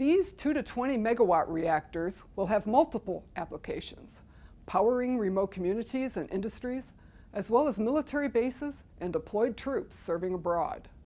These 2 to 20 megawatt reactors will have multiple applications, powering remote communities and industries, as well as military bases and deployed troops serving abroad.